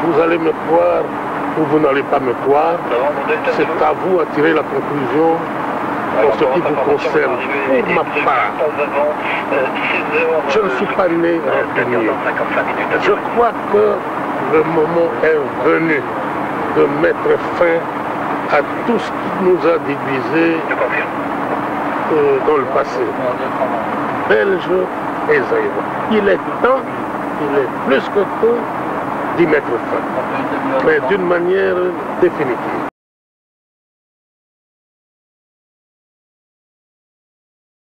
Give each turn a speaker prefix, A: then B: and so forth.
A: vous allez me croire ou vous n'allez pas me croire. C'est à vous à tirer la conclusion en ce qui vous concerne. Pour ma part, je ne suis pas né rancunier. Je crois que le moment est venu de mettre fin à tout ce qui nous a divisés dans le passé. Belges et Zaïrois. Il est temps, il est plus que temps d'y mettre fin, mais d'une manière définitive.